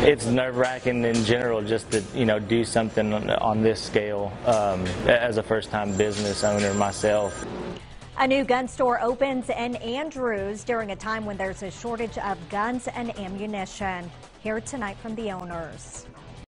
It's nerve-wracking in general just to do something on this scale as a first-time business owner myself. A new gun store opens in Andrews during a time when there's a shortage of guns and ammunition. Here tonight from the owners.